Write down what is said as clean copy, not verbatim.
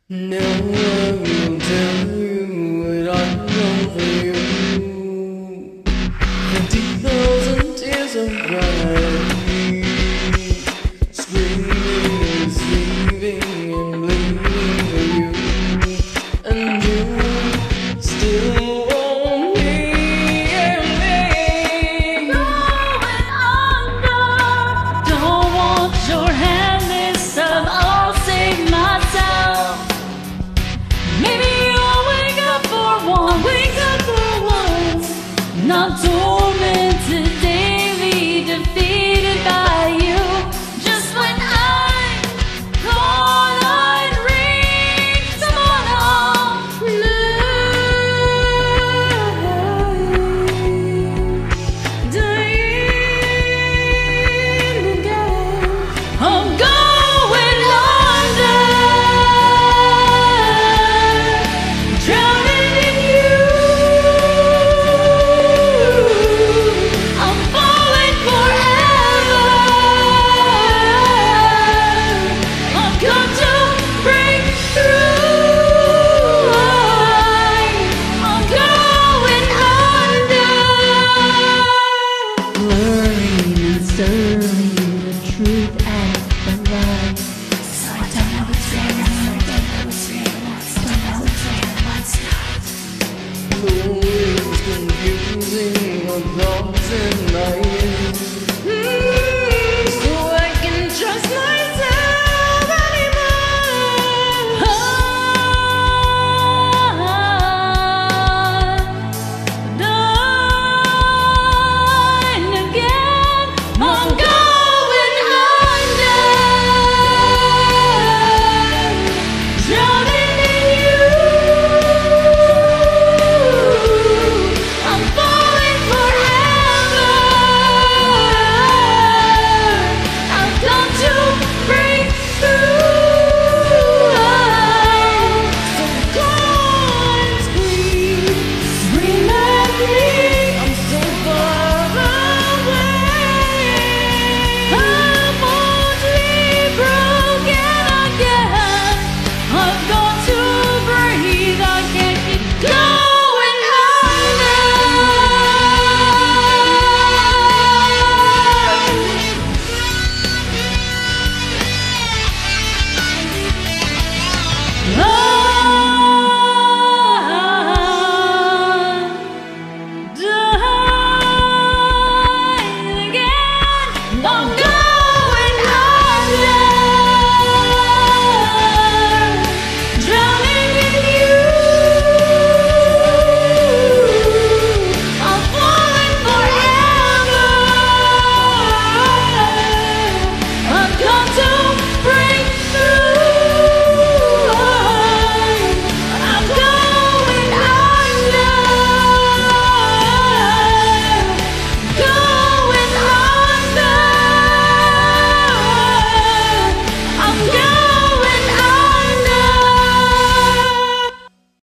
Now I will tell you what I know for you. 50,000 tears of pride, screaming and sleeping and bleeding for you, and you still want me and me. Going under, don't want your hand this time. I'll save myself. Maybe I'll wake up for once, not tormented daily, defeated by you. Just when I thought I'd reach the bottom, dying again. I'm going under, drowning in you. I'm falling forever. I've got to break through. I'm going under. Blurring and surly, the truth and the lie. So I don't know what's real, I don't know what's real, don't know what's real, what's not. Always confusing the thoughts in my head.